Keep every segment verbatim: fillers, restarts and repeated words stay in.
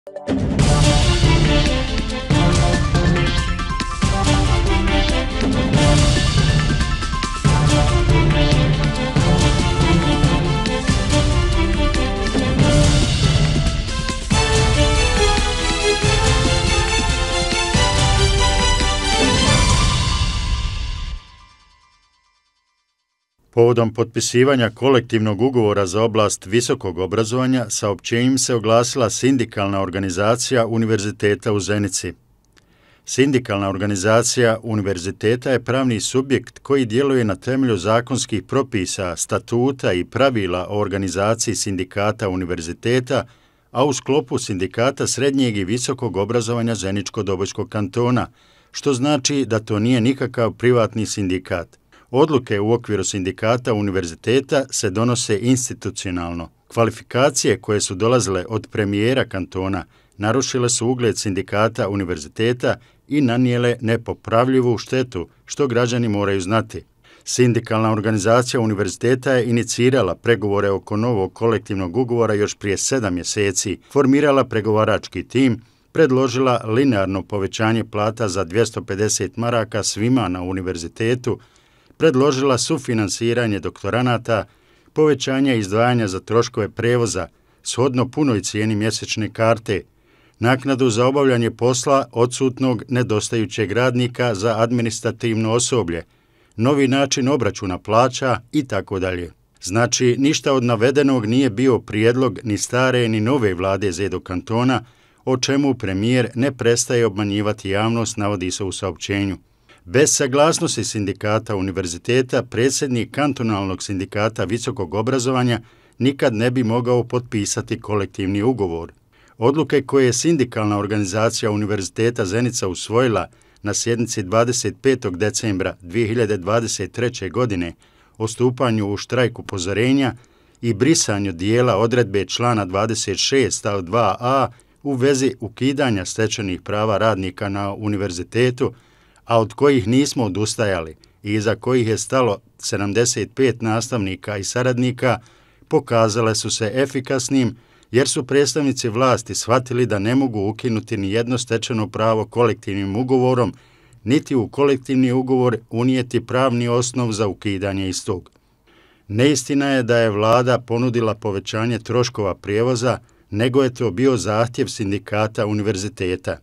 Povodom potpisivanja kolektivnog ugovora za oblast visokog obrazovanja, saopćenjem se oglasila Sindikalna organizacija Univerziteta u Zenici. Sindikalna organizacija univerziteta je pravni subjekt koji djeluje na temelju zakonskih propisa, statuta i pravila o organizaciji sindikata univerziteta, a u sklopu sindikata srednjeg i visokog obrazovanja Zeničko-Dobojskog kantona, što znači da to nije nikakav privatni sindikat. Odluke u okviru sindikata univerziteta se donose institucionalno. Kvalifikacije koje su dolazile od premijera kantona narušile su ugled sindikata univerziteta i nanijele nepopravljivu štetu, što građani moraju znati. Sindikalna organizacija univerziteta je inicirala pregovore oko novog kolektivnog ugovora još prije sedam mjeseci, formirala pregovarački tim, predložila linearno povećanje plata za dvjesto pedeset maraka svima na univerzitetu, predložila sufinansiranje doktoranata, povećanje izdvajanja za troškove prevoza, shodno punoj cijeni mjesečne karte, naknadu za obavljanje posla odsutnog nedostajućeg radnika za administrativno osoblje, novi način obračuna plaća i tako dalje. Znači, ništa od navedenog nije bio prijedlog ni stare ni nove vlade Zedo kantona, o čemu premijer ne prestaje obmanjivati javnost, navodi se u saopćenju. Bez saglasnosti sindikata univerziteta, predsjednik kantonalnog sindikata visokog obrazovanja nikad ne bi mogao potpisati kolektivni ugovor. Odluke koje je sindikalna organizacija Univerziteta Zenica usvojila na sjednici dvadeset petog decembra dvije hiljade dvadeset treće. godine o stupanju u štrajk upozorenja i brisanju dijela odredbe člana dvadeset šest stav dva a u vezi ukidanja stečenih prava radnika na univerzitetu, a od kojih nismo odustajali i iza kojih je stalo sedamdeset pet nastavnika i saradnika, pokazale su se efikasnim jer su predstavnici vlasti shvatili da ne mogu ukinuti ni jedno stečeno pravo kolektivnim ugovorom, niti u kolektivni ugovor unijeti pravni osnov za ukidanje istog. Neistina je da je vlada ponudila povećanje troškova prijevoza, nego je to bio zahtjev sindikata univerziteta.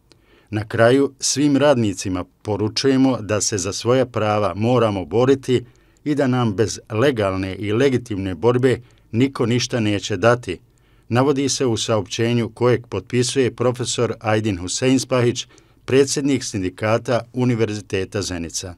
Na kraju, svim radnicima poručujemo da se za svoja prava moramo boriti i da nam bez legalne i legitimne borbe niko ništa neće dati, navodi se u saopćenju kojeg potpisuje profesor Ajdin Huseinspahić, predsjednik sindikata Univerziteta Zenica.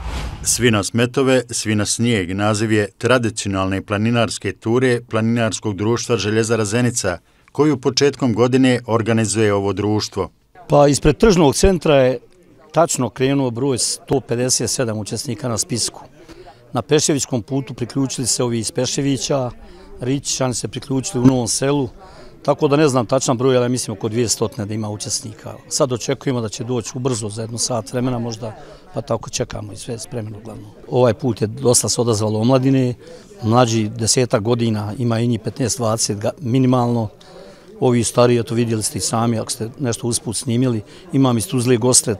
Svi na smetove, svi na snijeg naziv je tradicionalne planinarske ture Planinarskog društva Željezara Zenica, koju početkom godine organizuje ovo društvo. Pa ispred tržnog centra je tačno krenuo broj sto pedeset sedam učesnika na spisku. Na Peševićkom putu priključili se ovi iz Peševića, Ričićani se priključili u Novom Selu, tako da ne znam tačan broj, ali mislim oko dvjesto da ima učesnika. Sad očekujemo da će doći ubrzo za jedno sat vremena možda, pa tako čekamo i sve spremeno glavno. Ovaj put je dosta se odazvalo omladine, mlađi desetak godina, ima i njih petnaest dvadeset minimalno. Ovi stariji, to vidjeli ste i sami, ako ste nešto usput snimili, imam iz Tuzle Gostet,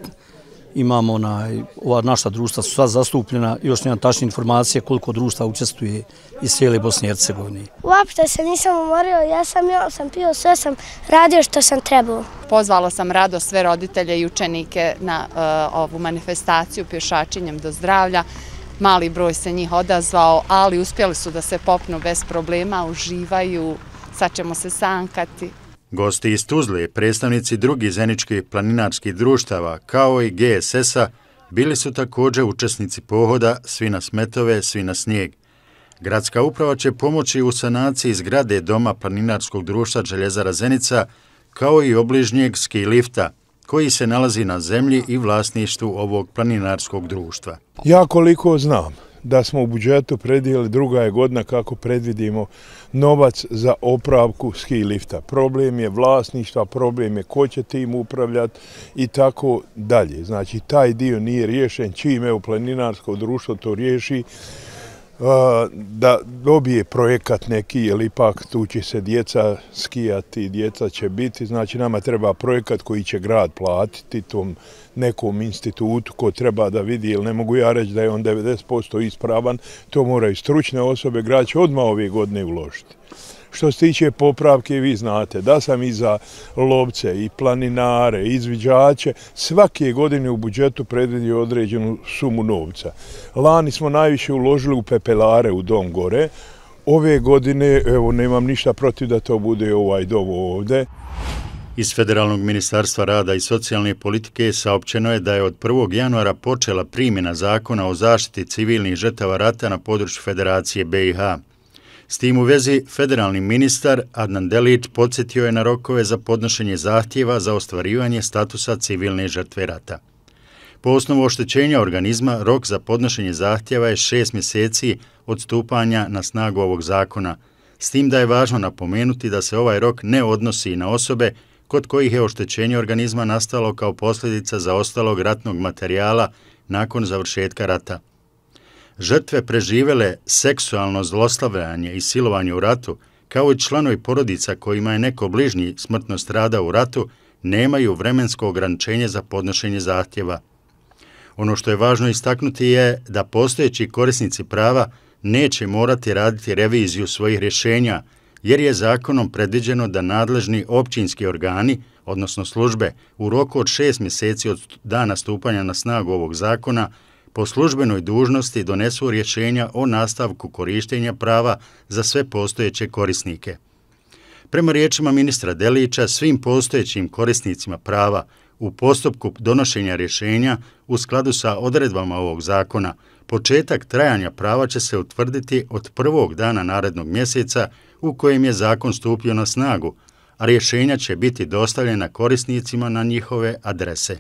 imamo ova naša društva su sva zastupljena, još nemam tačne informacije koliko društva učestvuje iz cijele Bosne i Hercegovine. Uopšte se nisam umorio, ja sam jeo, sam pio, sve sam radio što sam trebao. Pozvala sam rado sve roditelje i učenike na ovu manifestaciju pješačenjem do zdravlja. Mali broj se njih odazvao, ali uspjeli su da se popnu bez problema, uživaju. Sad ćemo se sankati. Gosti iz Tuzle, predstavnici drugih zeničkih planinarskih društava, kao i G S S-a, bili su također učesnici pohoda Svi na smetove, svi na snijeg. Gradska uprava će pomoći u sanaciji zgrade Doma planinarskog društva Željezara Zenica, kao i obližnjeg ski lifta, koji se nalazi na zemlji i vlasništvu ovog planinarskog društva. Ja koliko znam da smo u budžetu predvidjeli, druga je godina kako predvidimo novac za opravku ski lifta. Problem je vlasništva, problem je ko će tim upravljati i tako dalje. Znači, taj dio nije riješen. Čim evo planinarsko društvo to riješi, da dobije projekat neki, jer ipak tu će se djeca skijati, djeca će biti, znači nama treba projekat koji će grad platiti tom nekom institutu ko treba da vidi, jer ne mogu ja reći da je on devedeset posto ispravan, to moraju stručne osobe, grad će odmah ove godine uložiti. Što se tiče popravke, vi znate da sam i za lovce, i planinare, i izviđače, svake godine u budžetu predvidio određenu sumu novca. Lani smo najviše uložili u pepelare u dom gore. Ove godine, evo, nemam ništa protiv da to bude ovaj dom ovde. Iz Federalnog ministarstva rada i socijalne politike saopćeno je da je od prvog januara počela primjena zakona o zaštiti civilnih žrtava rata na području Federacije B i H. S tim u vezi, federalni ministar Adnan Delić podsjetio je na rokove za podnošenje zahtjeva za ostvarivanje statusa civilne žrtve rata. Po osnovu oštećenja organizma, rok za podnošenje zahtjeva je šest mjeseci od stupanja na snagu ovog zakona, s tim da je važno napomenuti da se ovaj rok ne odnosi na osobe kod kojih je oštećenje organizma nastalo kao posljedica zaostalog ratnog materijala nakon završetka rata. Žrtve preživele seksualno zlostavljanje i silovanje u ratu, kao i članovi porodica kojima je neko bližnji smrtno stradao u ratu, nemaju vremensko ograničenje za podnošenje zahtjeva. Ono što je važno istaknuti je da postojeći korisnici prava neće morati raditi reviziju svojih rješenja, jer je zakonom predviđeno da nadležni općinski organi, odnosno službe, u roku od šest mjeseci od dana stupanja na snagu ovog zakona, po službenoj dužnosti donesu rješenja o nastavku korištenja prava za sve postojeće korisnike. Prema riječima ministra Delića, svim postojećim korisnicima prava u postupku donošenja rješenja u skladu sa odredbama ovog zakona, početak trajanja prava će se utvrditi od prvog dana narednog mjeseca u kojem je zakon stupio na snagu, a rješenja će biti dostavljena korisnicima na njihove adrese.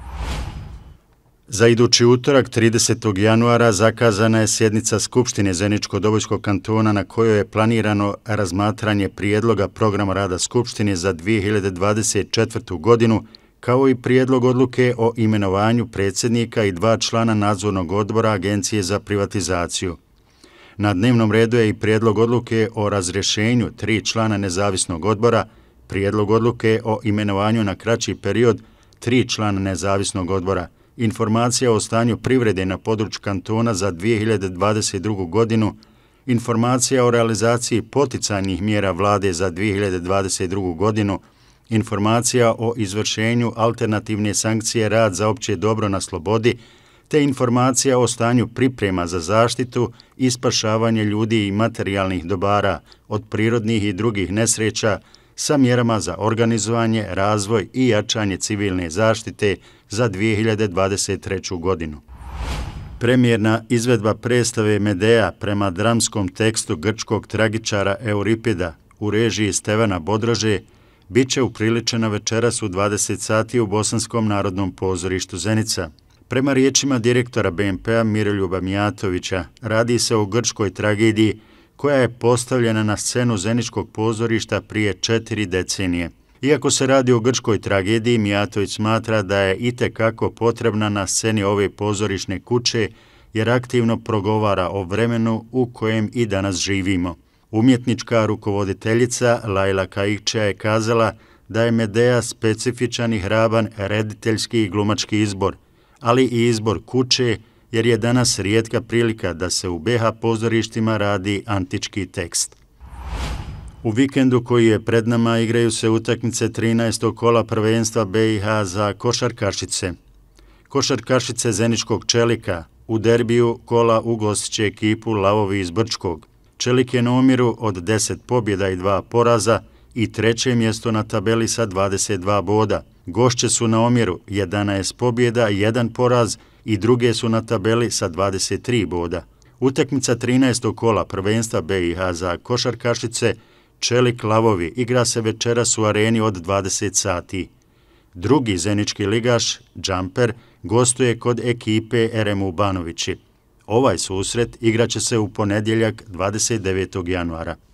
Za idući utorak, tridesetog januara, zakazana je sjednica Skupštine Zeničko-Dobojskog kantona na kojoj je planirano razmatranje prijedloga programa rada Skupštine za dvije hiljade dvadeset četvrtu. godinu, kao i prijedlog odluke o imenovanju predsjednika i dva člana nadzornog odbora Agencije za privatizaciju. Na dnevnom redu je i prijedlog odluke o razrješenju tri člana nezavisnog odbora, prijedlog odluke o imenovanju na kraći period tri člana nezavisnog odbora, informacija o stanju privrede na području kantona za dvije hiljade dvadeset drugu. godinu, informacija o realizaciji poticajnih mjera vlade za dvije hiljade dvadeset drugu. godinu, informacija o izvršenju alternativne sankcije rad za opće dobro na slobodi, te informacija o stanju priprema za zaštitu i spašavanje ljudi i materijalnih dobara od prirodnih i drugih nesreća sa mjerama za organizovanje, razvoj i jačanje civilne zaštite za dvije hiljade dvadeset treću. godinu. Premijerna izvedba predstave Medea prema dramskom tekstu grčkog tragičara Euripida u režiji Stevana Bodrože bit će upriličena večeras u dvadeset sati u Bosanskom narodnom pozorištu Zenica. Prema riječima direktora B M P-a Miroljuba Mijatovića, radi se o grčkoj tragediji koja je postavljena na scenu Zeničkog pozorišta prije četiri decenije. Iako se radi o grčkoj tragediji, Mijatović smatra da je itekako potrebna na sceni ove pozorišne kuće, jer aktivno progovara o vremenu u kojem i danas živimo. Umjetnička rukovoditeljica Lajla Kaikća je kazala da je Medea specifičan i hraban rediteljski i glumački izbor, ali i izbor kuće, jer je danas rijetka prilika da se u B H pozorištima radi antički tekst. U vikendu koji je pred nama igraju se utakmice trinaestog kola prvenstva B i H za košarkašice. Košarkašice Zeničkog Čelika u derbiju kola ugostit će ekipu Lavovi iz Brčkog. Čelik je na omjeru od deset pobjeda i dva poraza i treće mjesto na tabeli sa dvadeset dva boda. Gošće su na omjeru jedanaest pobjeda i jedan poraz i druge su na tabeli sa dvadeset tri boda. Utakmica trinaestog kola prvenstva B i H za košarkašice Čelik Lavovi igra se večeras u areni od dvadeset sati. Drugi zenički ligaš, Džamper, gostuje kod ekipe R M U Banovići. Ovaj susret igraće se u ponedjeljak dvadeset devetog januara.